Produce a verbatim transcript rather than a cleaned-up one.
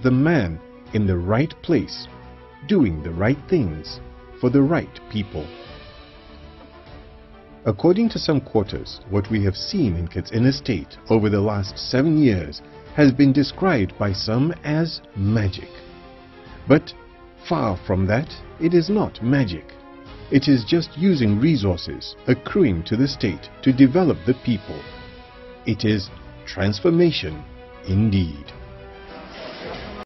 the man in the right place, doing the right things for the right people. According to some quarters, what we have seen in Katsina State over the last seven years has been described by some as magic. But far from that, it is not magic. It is just using resources accruing to the state to develop the people. It is transformation indeed.